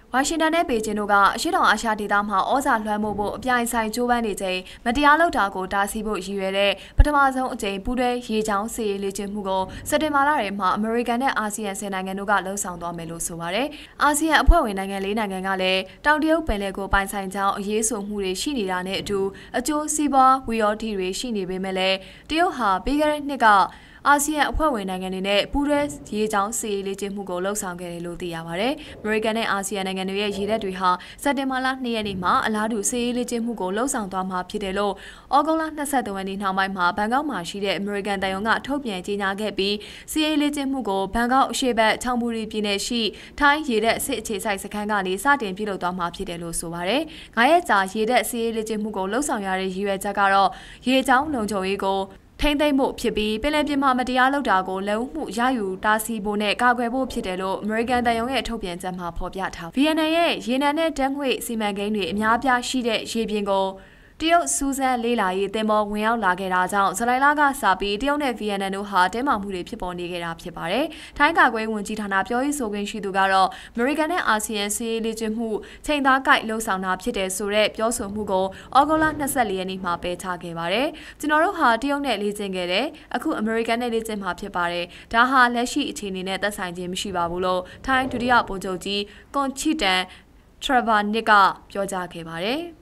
ဝါရှင်တန်နဲ့ပေကျင်းတို့ကအရှေ့တောင်အာရှဒေသမှာဩဇာလွှမ်းမိုးဖို့အပြိုင်ဆိုင်ကြိုးပမ်းနေချိန်မတရားလုပ်တာကိုတားဆီးဖို့ရည်ရွယ်တဲ့ပထမဆုံးအကြိမ်ပူးတွဲရေချောင်းစီရေးလေ့ကျင့်မှုကိုစက်တင်ဘာလထဲမှာအမေရိကန်နဲ့အာဆီယံ10နိုင်ငံတို့ကလှုပ်ဆောင်သွားမယ်လို့ဆိုပါတယ်။အာဆီယံအဖွဲ့ဝင်နိုင်ငံ၄နိုင်ငံကလည်းတောင်တရုတ်ပင်လယ်ကိုပိုင်ဆိုင်ကြောင်းအရေးဆိုမှုတွေရှိနေတာနဲ့အတူအကျိုးစီးပွားဝီရော်တီတွေရှိနေပေမဲ့လည်းတရုတ်ဟာပြီးခဲ့တဲ့နှစ်ကအာဆီယံအဖွဲ့ဝင်နိုင်ငံတွေနဲ့ပူးတွဲရေချောင်းစီရေးလေ့ကျင့်မှုကိုလှုပ်ဆောင်ခဲ့တယ်လို့သိရပါတယ်။အမေရိကန်နဲ့အာဆီယံနိုင်ငံတွေရဲ့ရေတပ်တွေဟာစက်တင်ဘာလ2ရက်နေ့မှာအလားတူစီရေးလေ့ကျင့်မှုကိုလှုပ်ဆောင်သွားမှာဖြစ်တယ်လို့ဩဂုတ်လ23ရက်နေ့နောက်ပိုင်းမှာဘန်ကောက်မှာရှိတဲ့အမေရိကန်တန်ယုံကထုတ်ပြန်ကြေညာခဲ့ပြီးစီရေးလေ့ကျင့်မှုကိုဘန်ကောက်အရှေ့ဘက်ချောင်းဘူရီပြည်နယ်ရှိထိုင်းရေတပ်အစစ်အခြေစိုက်စခန်းကနေစတင်ပြုလုပ်သွားမှာဖြစ်တယ်လို့ဆိုပါတယ်။9ရက်ကြာရေတပ်စီရေးလေ့ကျင့်မှုကိုလှုပ်ဆောင်ရတဲ့ရည်ရွယ်ချက်ကတော့ရေချောင်းလုံခြုံရေးကိုထိမ့်သိမ့်မှုဖြစ်ပြီးပင်လယ်ပြင်မှာမတရားလုပ်တာကိုလက်ဦးမှုရယူတားဆီးဖို့နဲ့ကာကွယ်ဖို့ဖြစ်တယ်လို့အမေရိကန်တန်ယုံရဲ့ထုတ်ပြန်ချက်မှာဖော်ပြထား။ VNN ရဲ့ရေနံနဲ့ဓာတ်ငွေ့စီမံကိန်းတွေအများပြားရှိတဲ့ရေပြင်ကိုတရုတ်စူးစမ်းလေးလာရေးတင်ပေါ်ဝင်ရောက်လာခဲ့တာကြောင့်ဇူလိုင်လကစပြီးတရုတ်နဲ့ VNN တို့ဟာတင်းမာမှုတွေဖြစ်ပေါ်နေခဲ့တာဖြစ်ပါတယ်။ထိုင်းကာကွယ်ဝင်ကြီးဌာနပြောရေးဆိုခွင့်ရှိသူကတော့အမေရိကန်နဲ့အာဆီယံစီးရေးလေ့ကျင့်မှုချိန်သားကိုက်လှုပ်ဆောင်တာဖြစ်တယ်ဆိုတဲ့ပြောဆိုမှုကိုဩဂုတ်လ24ရက်နေ့မှာပယ်ချခဲ့ပါတယ်။ကျွန်တော်တို့ဟာတရုတ်နဲ့လေ့ကျင့်ခဲ့တယ်။အခုအမေရိကန်နဲ့လေ့ကျင့်မှာဖြစ်ပါတယ်။ဒါဟာလက်ရှိအခြေအနေနဲ့သက်ဆိုင်ခြင်းမရှိပါဘူးလို့ထိုင်းဒုတိယဗိုလ်ချုပ်ကြီးကွန်ချီတန်ထရဗာနစ်ကပြောကြားခဲ့ပါတယ်။